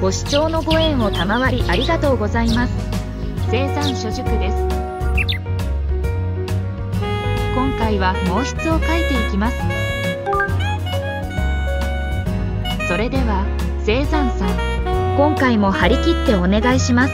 ご視聴のご縁を賜りありがとうございます。生産書塾です。今回は毛筆を書いていきます。それでは生産さん、今回も張り切ってお願いします。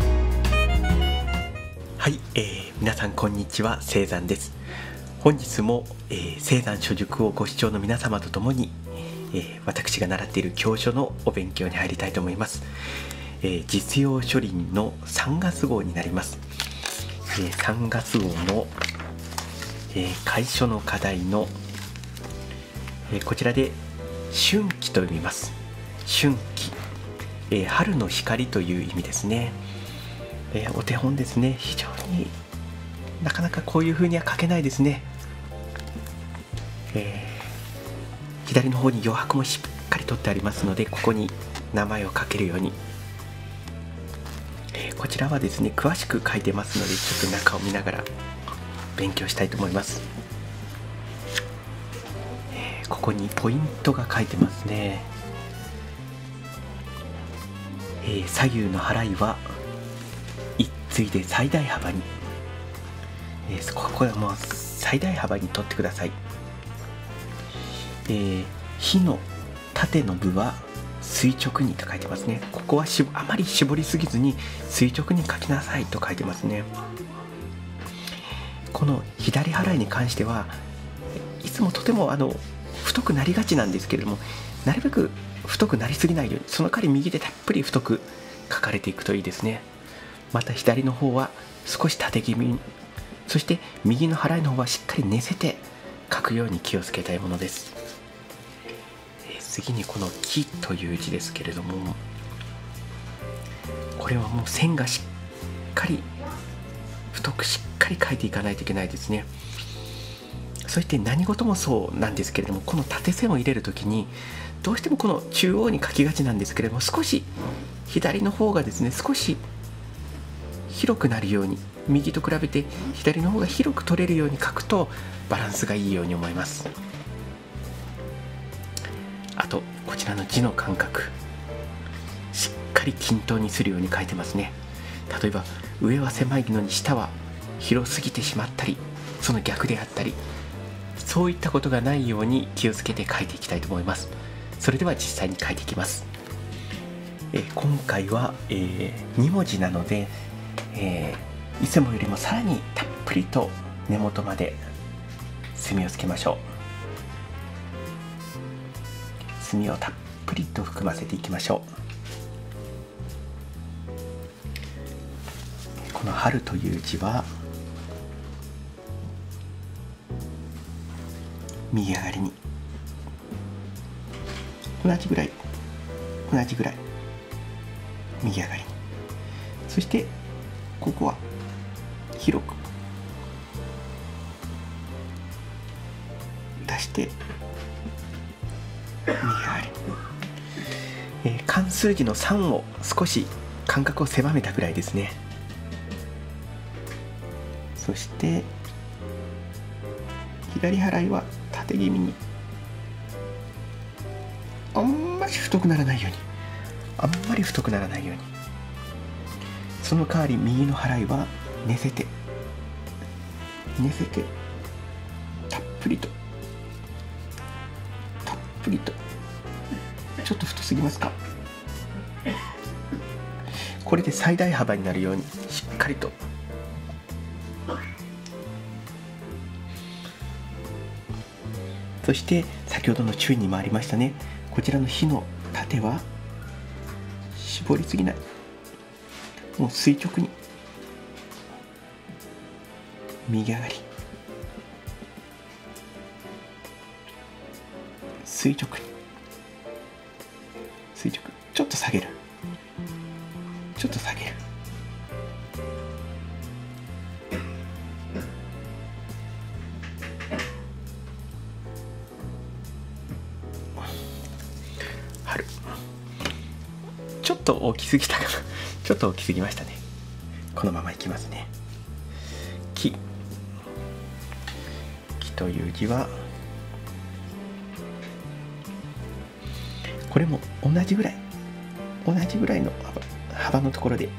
はい、皆さんこんにちは、生山です。本日も、生山書塾をご視聴の皆様とともに、私が習っている教書のお勉強に入りたいと思います。実用書輪の3月号になります。3月号の、楷書の課題の、こちらで春季と読みます。春季、春の光という意味ですね。お手本ですね。非常になかなかこういう風には書けないですね。左の方に余白もしっかり取ってありますので、ここに名前を書けるように、こちらはですね詳しく書いてますので、ちょっと中を見ながら勉強したいと思います。ここにポイントが書いてますね。左右の払いは一対で最大幅に、ここはもう最大幅に取ってください。火の縦の部は垂直にと書いてますね。ここはあまり絞りすぎずに垂直に書きなさいと書いてますね。この左払いに関してはいつもとても太くなりがちなんですけれども、なるべく太くなりすぎないように、その代わり右でたっぷり太く書かれていくといいですね。また左の方は少し縦気味に、そして右の払いの方はしっかり寝せて書くように気をつけたいものです。次にこの木という字ですけれども、これはもう線がしっかり太くしっかり書いていかないといけないですね。そして何事もそうなんですけれども、この縦線を入れるときにどうしてもこの中央に書きがちなんですけれども、少し左の方がですね少し広くなるように、右と比べて左の方が広く取れるように書くとバランスがいいように思います。あとこちらの字の間隔、しっかり均等にするように書いてますね。例えば上は狭いのに下は広すぎてしまったり、その逆であったり、そういったことがないように気をつけて書いていきたいと思います。それでは実際に書いていきます。今回は、2文字なので、いつもよりもさらにたっぷりと根元まで墨をつけましょう。墨をたっぷりと含ませていきましょう。この春という字は右上がりに同じぐらい右上がりに、そしてここは広く出して右上がり、漢数字の3を少し間隔を狭めたぐらいですね。そして左払いは縦気味に、あんまり太くならないように、その代わり右の払いは寝せてたっぷりと、ちょっと太すぎますか。これで最大幅になるようにしっかりと、そして先ほどの注意にもありましたね。こちらの火の縦は絞りすぎない、もう垂直に右上がり、垂直にちょっと下げる、春、ちょっと大きすぎたかなちょっと大きすぎましたね。このままいきますね。木という字はこれも同じぐらい同じぐらいの幅のところで、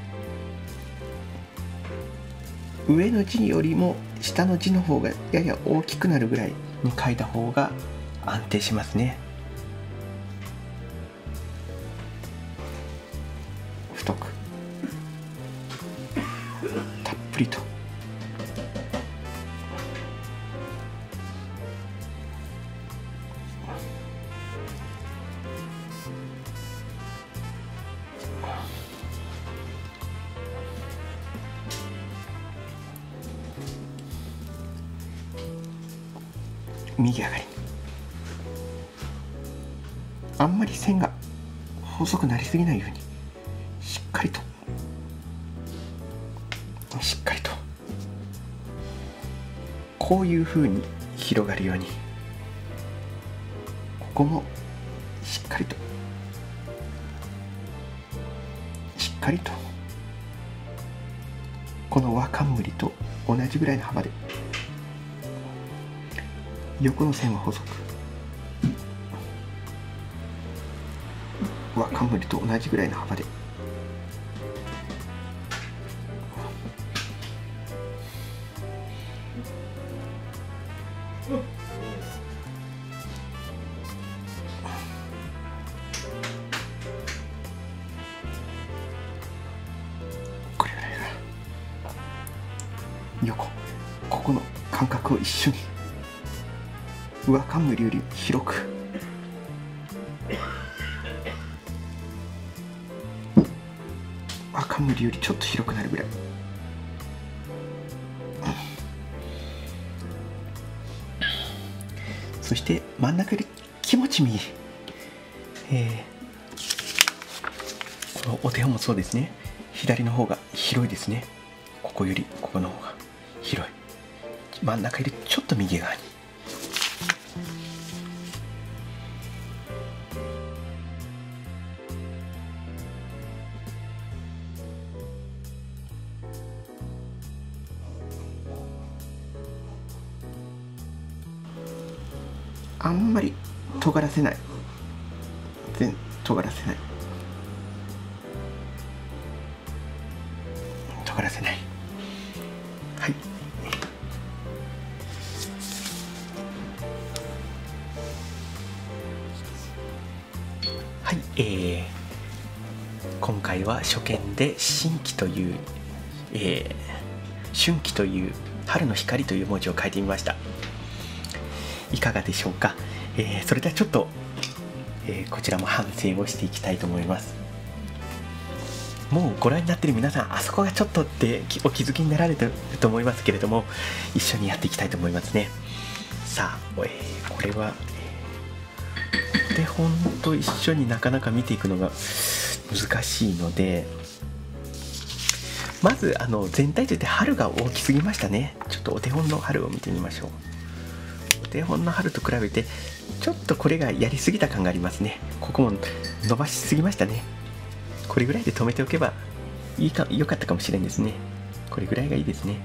上の字よりも下の字の方がやや大きくなるぐらいに書いた方が安定しますね。太くたっぷりと右上がり、あんまり線が細くなりすぎないようにしっかりとこういう風に広がるように、ここもしっかりとこの輪冠と同じぐらいの幅で、横の線は細く、輪冠と同じぐらいの幅で、これぐらいが横、ここの間隔を一緒に輪冠より広く、輪冠よりちょっと広くなるぐらい、そして真ん中より気持ち右、このお手本もそうですね。左の方が広いですね。ここよりここの方が広い。真ん中よりちょっと右側に。あんまり尖らせない、尖らせない、はい。はい、今回は初見で新規という、春季という春の光という文字を書いてみました。いかがでしょうか。それではちょっと、こちらも反省をしていきたいと思います。もうご覧になっている皆さん、あそこがちょっとってお気づきになられてると思いますけれども、一緒にやっていきたいと思いますね。さあ、これは、お手本と一緒になかなか見ていくのが難しいので、まず全体として春が大きすぎましたね。ちょっとお手本の春を見てみましょう。お手本の春と比べてちょっとこれがやりすぎた感がありますね。ここも伸ばしすぎましたね。これぐらいで止めておけば良かったかもしれんですね。これぐらいがいいですね。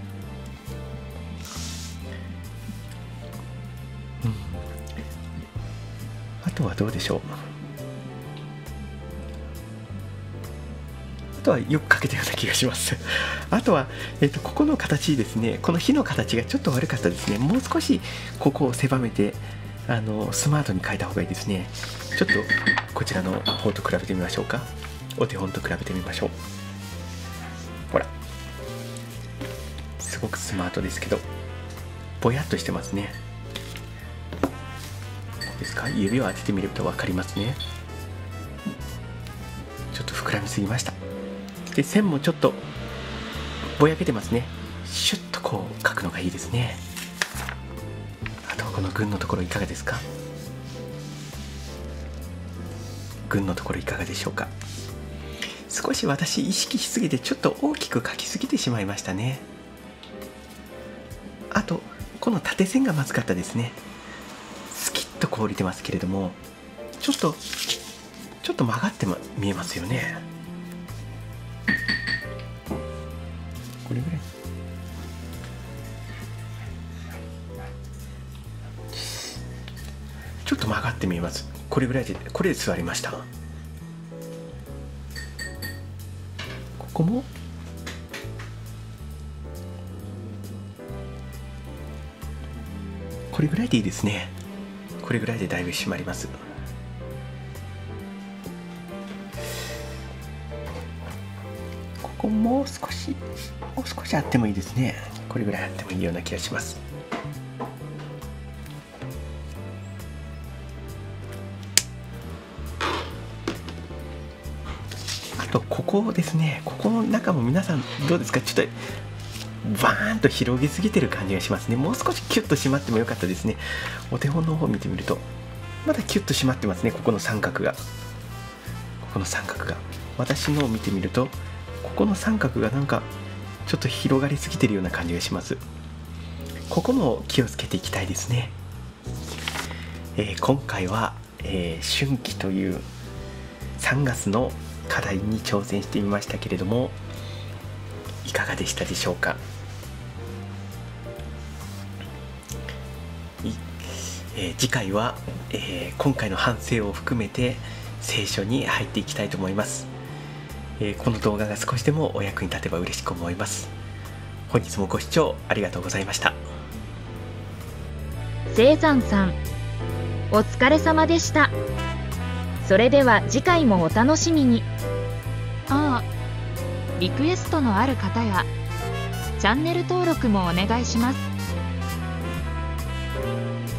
あとはどうでしょう。あとはよく描けたような気がしますあとは、ここの形ですね。この火の形がちょっと悪かったですね。もう少しここを狭めてスマートに描いた方がいいですね。ちょっとこちらの方と比べてみましょうか。お手本と比べてみましょう。ほら、すごくスマートですけどぼやっとしてますね。ですか、指を当ててみると分かりますね。ちょっと膨らみすぎました。で、線もちょっとぼやけてますね。シュッとこう描くのがいいですね。あとこの群のところいかがですか。群のところいかがでしょうか。少し私意識しすぎてちょっと大きく描きすぎてしまいましたね。あとこの縦線がまずかったですね。スキッとこう降りてますけれども、ちょっと曲がって見えますよね。これぐらい。ちょっと曲がって見えます。これぐらいで、これで座りました。 こもこれぐらいでいいですね。これぐらいでだいぶ締まります。ここもう少しあってもいいですね。これぐらいあってもいいような気がします。あとここですね。ここの中も皆さんどうですか？ちょっとバーンと広げすぎてる感じがしますね。もう少しキュッと締まってもよかったですね。お手本の方を見てみるとまだキュッと締まってますね。ここの三角が私のを見てみるとここの三角がなんかちょっと広がりすぎてるような感じがします。ここも気をつけていきたいですね。今回は、春季という3月の課題に挑戦してみましたけれども、いかがでしたでしょうか。次回は、今回の反省を含めて聖書に入っていきたいと思います。この動画が少しでもお役に立てば嬉しく思います。本日もご視聴ありがとうございました。 聖山さん、お疲れ様でした。それでは次回もお楽しみに。リクエストのある方やチャンネル登録もお願いします。